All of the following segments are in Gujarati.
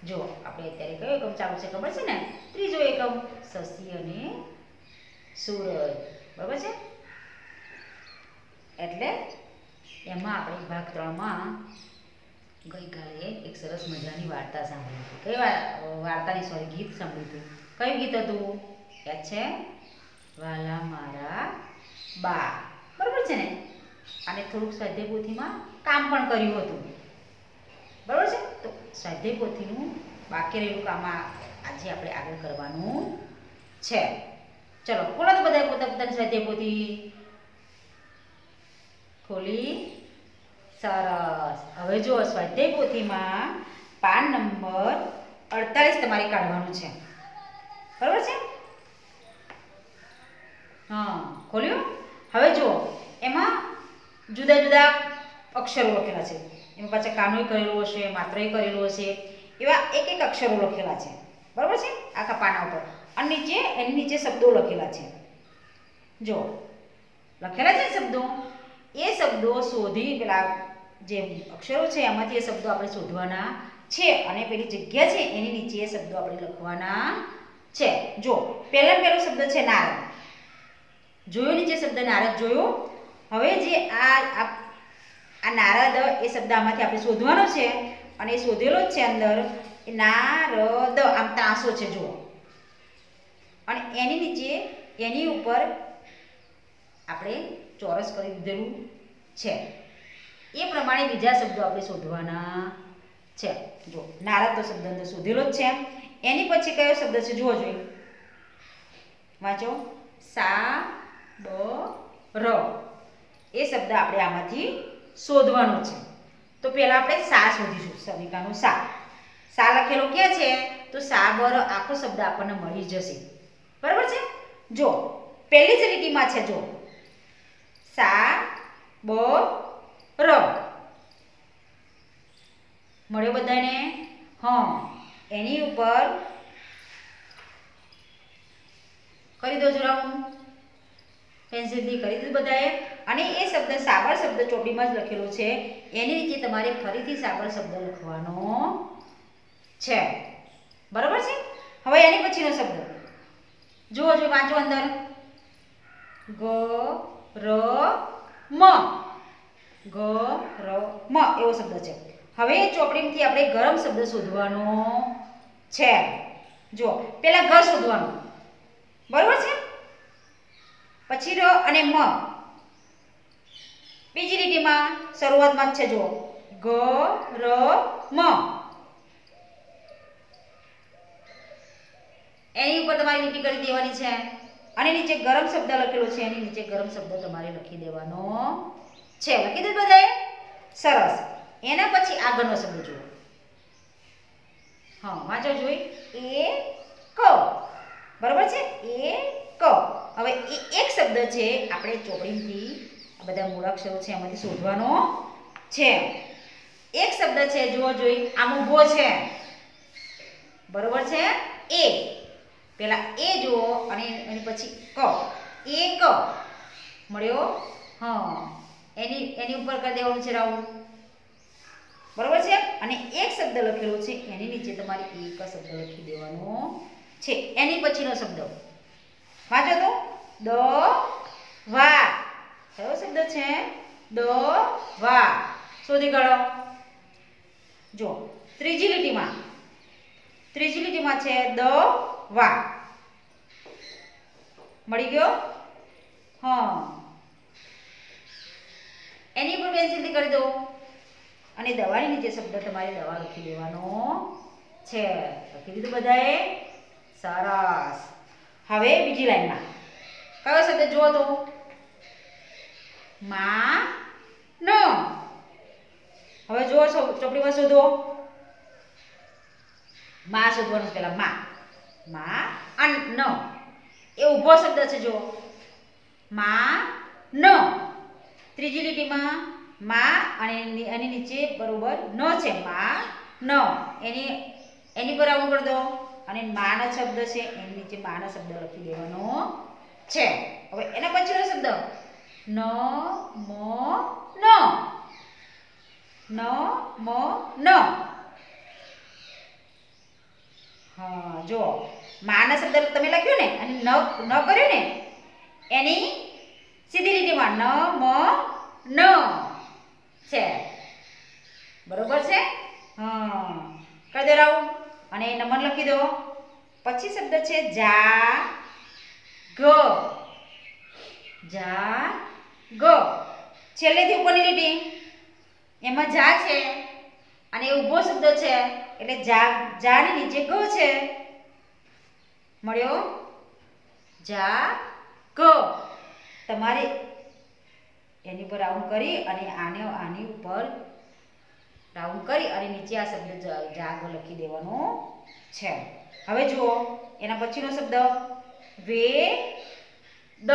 જો આપણે અત્યારે કયો એકમ ચાલુ છે ખબર છે ને? ત્રીજો એકમ, શશી અને સૂરજ. બરાબર છે? એટલે એમાં આપણે ભાગ 3માં ગઈકાલે એક સરસ મજાની વાર્તા સાંભળી હતી. કઈ વાર્તાની સોરી ગીત સાંભળ્યું હતું. કયું ગીત હતું? યાદ છે? વાલા મારા બા. બરાબર છે ને? અને થોડુંક સ્વાધ્યાય પોથીમાં કામ પણ કર્યું હતું. બરાબર છે? તો સ્વાધ્યાય પોથીનું બાકી રહેલું કામ આજે આપણે આગળ કરવાનું છે. ચલો ખોલો તો બધા પોતાની સ્વાધ્યાય પોથી. ખોલી. સરસ. હવે જો સ્વાધ્યાય પોથીમાં પાન નંબર 48 તમારે કાઢવાનું છે. બરાબર છે? હા, ખોલ્યું? હવે જો એમાં જુદા જુદા અક્ષરો લખેલા છે. એમાં પાછા કાનોય કરેલું હશે, માત્રય કરેલું હશે, એવા એક એક અક્ષરો લખેલા છે. બરાબર છે? આખા પાના ઉપર. અને એની નીચે શબ્દો લખેલા છે. જો લખેલા છે શબ્દો, એ શબ્દો શોધી પેલા જે અક્ષરો છે એમાંથી એ શબ્દો આપણે શોધવાના છે અને પેલી જગ્યા છે એની નીચે એ શબ્દો આપણે લખવાના છે. જો પહેલો શબ્દ છે નારદ. જોયો નીચે શબ્દ નારદ જોયો? હવે જે આ નારદ એ શબ્દ આમાંથી આપણે શોધવાનો છે અને એ શોધેલો જ છે અંદર નારદ. આમ ત્રાસો છે જુઓ. અને એની નીચે એની ઉપર આપણે ચોરસ કરી દીધેલું છે. એ પ્રમાણે બીજા શબ્દો આપણે શોધવાના છે. જો નારદ તો શબ્દ અંદર શોધેલો જ છે. એની પછી કયો શબ્દ છે જુઓ જોઈએ. વાંચો. સા બ ર. એ શબ્દ આપણે આમાંથી શોધવાનો છે. તો પહેલા આપણે સા શોધીશું. સવિકાનું સા. સા લખેલો ક્યાં છે? તો સા બ ર આખો શબ્દ આપણને મળી જશે. બરાબર છે? જો પહેલી જ લીટીમાં છે. જો સા બ ર મળ્યો બધાને? હા. એની ઉપર કરી દો જરા પેન્સિલથી કરી દીધું બધાએ. અને એ શબ્દ સાબર શબ્દ ચોપડીમાં જ લખેલો છે. એની નીચે તમારે ફરીથી સાબર શબ્દ લખવાનો છે. બરાબર છે? હવે એની પછીનો શબ્દ જુઓ જો વાંચો અંદર. ગ ર મ. ગ ર મ એવો શબ્દ છે. હવે ચોપડીમાંથી આપણે ગરમ શબ્દ શોધવાનો છે. જો પહેલા ગ શોધવાનું. બરાબર છે? પછી ર અને મ. બીજી લીટીમાં શરૂઆતમાં જ છે. જુઓ ગ ર મ. એની ઉપર તમારે લીટી કરી દેવાની છે. અને નીચે ગરમ શબ્દ લખેલો છે. એની નીચે ગરમ શબ્દ તમારે લખી દેવાનો છે. લખી દીધું બધાએ? સરસ. એના પછી આગળનો શબ્દ જુઓ. હા વાંચો જોઈ. એ ક. બરાબર છે? એ ક. હવે એ એક શબ્દ છે આપણે ચોપડીથી આ બધા મૂળાક્ષરો છે એમાંથી શોધવાનો છે. એક શબ્દ છે જુઓ જોઈ. આમ ઊભો છે. બરોબર છે? એ પેલા એ જુઓ અને એની પછી ક. એક મળ્યો? હા. એની ઉપર કરી દેવાનું છે રાઉન્ડ. બરોબર છે? અને એક શબ્દ લખેલો છે એની નીચે તમારે એક શબ્દ લખી દેવાનો છે. એની પછીનો શબ્દ વાંચો તો. દ વા. કયો શબ્દ છે? દ વા. શોધી કાઢો. જો ત્રીજી લીટીમાં છે દ વા. મળી ગયો? હા. એની ઉપર પેન્સિલથી કરી દો. અને દવાની નીચે શબ્દ તમારે દવા લખી દેવાનો છે. લખી દીધું બધાએ? સરસ. હવે બીજી લાઈનમાં કયો શબ્દ જુઓ તો. મા ન. હવે જુઓ ચોપડીમાં શોધો. મા શોધવાનું પેલા. મા અન ન. એ ઊભો શબ્દ છે. જુઓ મા ન. ત્રીજી લીટીમાં મા અને એની નીચે બરોબર ન છે. મા ન. એની પર આવું કરી દો. અને માનો શબ્દ છે એની નીચે માનો શબ્દ લખી દેવાનો છે. હવે એના પછીનો શબ્દ ન મ ન. ન મ ન. હા જો માના શબ્દ તમે લખ્યું ને અને ન કર્યું ને એની સીધી લીટીમાં ન મ ન છે બરોબર છે હા કરી દો રાઉન્ડ અને નંબર લખી દો પછી શબ્દ છે જા ગ છેલ્લેથી ઉપરની લીટી એમાં જા છે અને એ ઊભો શબ્દ છે એટલે જાની નીચે ગ છે મળ્યો જા ગ તમારે એની પર રાઉન્ડ કરી અને આની ઉપર રાઉન્ડ કરી અને નીચે આ શબ્દ જાગ લખી દેવાનો છે હવે જુઓ એના પછીનો શબ્દ વે દ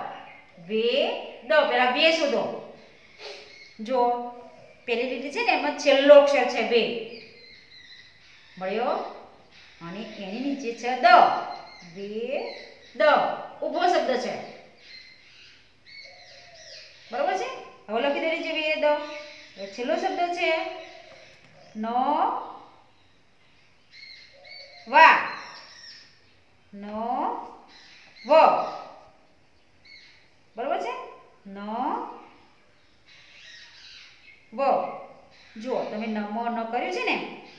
પેલા વે શોધો જો પેલી લીટી છે ને એમાં છેલ્લો અક્ષર છે વે મળ્યો અને એની નીચે છે દ વે દ ઊભો શબ્દ છે બરોબર છે હવે લખી દે છે વે દ છેલ્લો શબ્દ છે ન વા ન વ બરોબર છે ન વ જો તમે ન કર્યું છે ને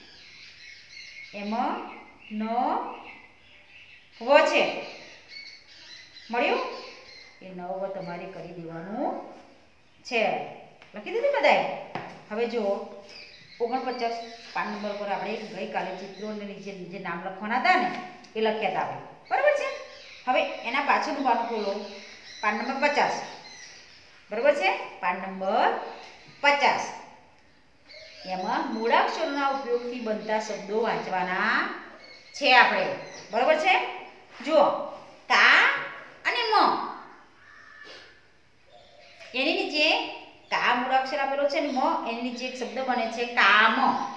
એમાં ન વ છે મળ્યું એ ન વ તમારે કરી દેવાનું છે લખી દીધું બધાએ હવે જો 49 પાન નંબર પર આપણે ગઈકાલે ચિત્રોને નીચે જે નામ લખવાના હતા ને એ લખ્યા હતા આપણે બરાબર છે હવે એના પાછળનું પાનું ખોલો પાન નંબર 50 બરાબર છે પાન નંબર 50 એમાં મૂળાક્ષરોના ઉપયોગથી બનતા શબ્દો વાંચવાના છે આપણે બરાબર છે જુઓ કા અને મ એની નીચે કા મૂળાક્ષર આપેલો છે ને મ એની નીચે એક શબ્દ બને છે કામ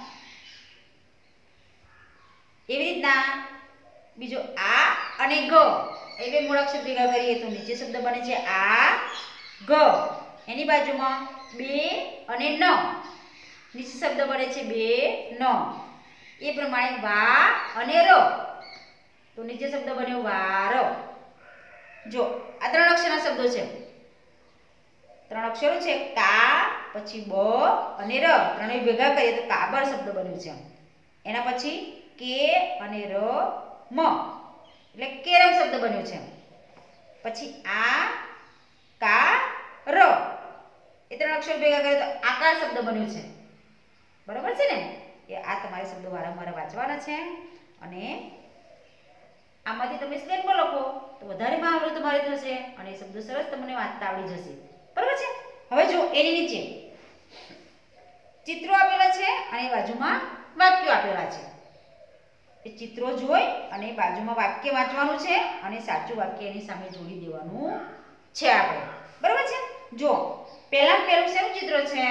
એવી રીતના બીજો આ અને ગ એ બે મૂળાક્ષર ભેગા કરીએ તો નીચે શબ્દ બને છે આ ગ એની બાજુમાં બે અને ન નીચે શબ્દ બને છે બે ન એ પ્રમાણે વા અને ર તો નીચે શબ્દ બન્યો વાર જો આ ત્રણ અક્ષરના શબ્દો છે ત્રણ અક્ષરો છે કા પછી બ અને ર ત્રણેય ભેગા કરીએ તો કાબર શબ્દ બન્યો છે એના પછી કે અને ર મ એટલે કેરમ શબ્દ બન્યો છે પછી આ કા ર એ ત્રણ અક્ષર ભેગા કરીએ તો આકાર શબ્દ બન્યો છે બરાબર છે ને એ આ તમારે શબ્દો વારંવાર વાંચવાના છે અને આમાંથી તમે સ્લેટમાં લખો તો વધારે મહાવરો તમારે થશે અને એ શબ્દો સરસ તમને વાંચતા આવડી જશે બરાબર છે હવે જો એની નીચે ચિત્રો આપેલા છે અને બાજુમાં વાક્યો આપેલા છે એ ચિત્રો જોઈ અને બાજુમાં વાક્ય વાંચવાનું છે અને સાચું વાક્ય એની સામે જોડી દેવાનું છે આપણે બરાબર છે જો પહેલું શેનું ચિત્ર છે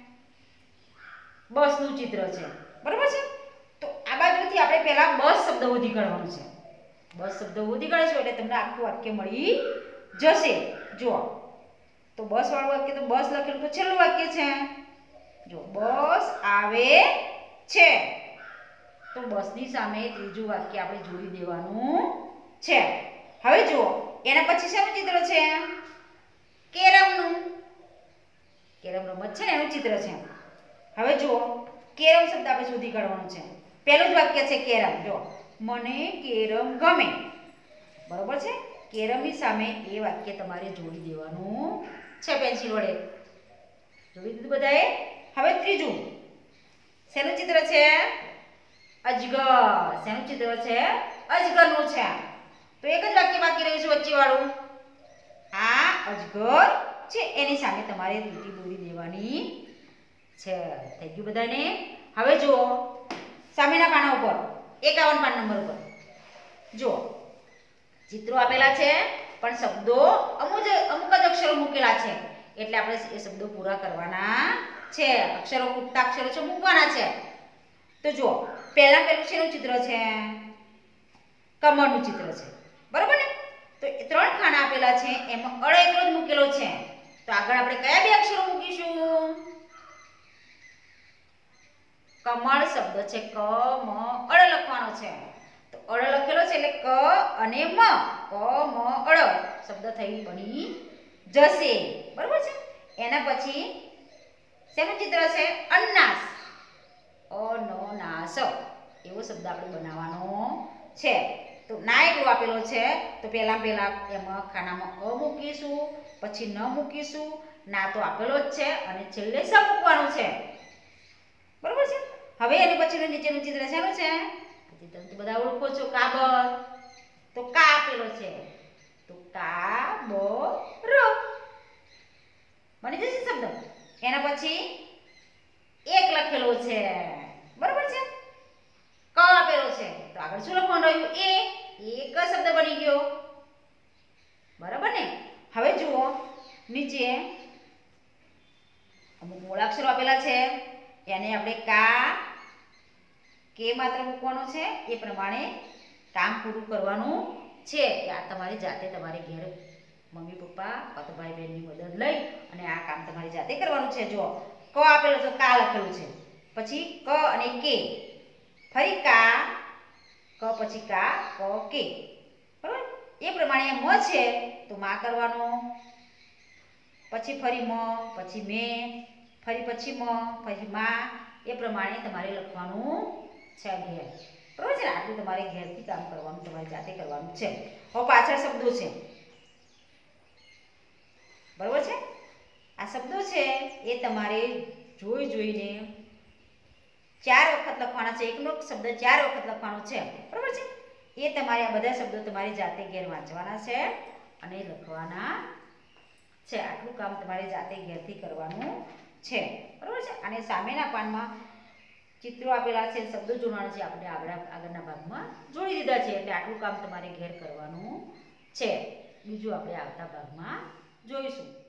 બસનું ચિત્ર છે બરાબર છે તો આ બાજુથી આપણે પહેલા બસ શબ્દ શોધી કાઢવાનું છે બસ શબ્દ શોધી કાઢીશું એટલે તમને આખું વાક્ય મળી જશે જો તો બસ વાળું વાક્ય તો બસ લખેલું તો છેલ્લું વાક્ય છે જો બસ આવે છે તો બસની સામે ત્રીજું વાક્ય આપણે જોડી દેવાનું છે હવે જુઓ એના પછી શેનું ચિત્ર છે કેરમનું કેરમ રમત છે ને એનું ચિત્ર છે હવે જુઓ કેરમ શબ્દ આપણે શોધી કાઢવાનું છે પહેલું જ વાક્ય છે કેરમ જો મને કેરમ ગમે બરોબર છે કેરમની સામે એ વાક્ય તમારે જોડી દેવાનું છે પેન્સિલ વડે જોડી દીધું બધાએ હવે ત્રીજું શેનું ચિત્ર છે અજગર શેનું ચિત્ર છે અજગરનું છે તો એક જ વાક્ય બાકી રહ્યું છે વચ્ચે વાળું આ અજગર છે એની સામે તમારે લીટી દોરી દેવાની છે થઈ ગયું બધાને હવે જુઓ સામેના પાના ઉપર 51 પાન નંબર ઉપર જુઓ ચિત્રો આપેલા છે પણ શબ્દો અમુક જ અક્ષરો મૂકેલા છે એટલે આપણે એ શબ્દો પૂરા કરવાના છે અક્ષરો ખૂટતા અક્ષરો છે મૂકવાના છે તો જુઓ પહેલું શેનું ચિત્ર છે કમળનું ચિત્ર છે બરોબર ને તો એ ત્રણ ખાના આપેલા છે એમાં અળ એકલો જ મૂકેલો છે તો આગળ આપણે કયા બે અક્ષરો મૂકીશું કમળ શબ્દ છે ક મ અળ લખવાનો છે તો અળ લખેલો છે એટલે ક અને મ, ક મ અળ શબ્દ થઈ બની જશે. બરાબર છે. એના પછી શેનું ચિત્ર છે? અન્નાસ, અનનાસ એવો શબ્દ આપણે બનાવવાનો છે. તો ના એકલો આપેલો છે તો પહેલા એમાં ખાનામાં અ મૂકીશું, પછી ન મૂકીશું. ના તો આપેલો જ છે અને છેલ્લે સ મૂકવાનું છે. બરાબર છે. હવે એની પછીનું નીચેનું ચિત્ર શેનું છે? ચિત્ર તો બધા ઓળખો છો, કાબર. તો કા આપેલો છે તો કાબર બની જશે શબ્દ. એના પછી એક લખેલો છે. બરાબર છે. ક આપેલો છે તો આગળ શું લખવાનું રહ્યું? એક શબ્દ બની ગયો. બરાબર ને? હવે જુઓ નીચે અમુક મૂળાક્ષરો આપેલા છે, એને આપણે કા કે માત્ર મૂકવાનું છે. એ પ્રમાણે કામ પૂરું કરવાનું છે. કે આ તમારી જાતે તમારે ઘેર મમ્મી પપ્પા અથવા ભાઈ બહેનની મદદ લઈ અને આ કામ તમારી જાતે કરવાનું છે. જો ક આપેલું છે, કા લખેલું છે, પછી ક અને કે, ફરી કા, ક પછી કા, ક કે. બરાબર? એ પ્રમાણે મ છે તો માં કરવાનું, પછી ફરી મ, પછી મે, ફરી પછી મ, પછી માં. એ પ્રમાણે તમારે લખવાનું છે ઘેર. બરાબર છે ને? આટલું તમારે ઘેરથી કામ કરવાનું, તમારી જાતે કરવાનું છે. હવે પાછળ શબ્દો છે. બરાબર છે? આ શબ્દો છે એ તમારે જોઈને 4 વખત લખવાના છે. એકનો શબ્દ 4 વખત લખવાનો છે. બરાબર છે? એ તમારે આ બધા શબ્દો તમારી જાતે ઘેર વાંચવાના છે અને લખવાના છે. આટલું કામ તમારે જાતે ઘેરથી કરવાનું છે. બરાબર છે? અને સામેના પાનમાં ચિત્રો આપેલા છે, શબ્દો જોડવાના છે. આપણે આગળના ભાગમાં જોડી દીધા છે. એટલે આટલું કામ તમારે ઘેર કરવાનું છે. બીજું આપણે આવતા ભાગમાં જોઈશું.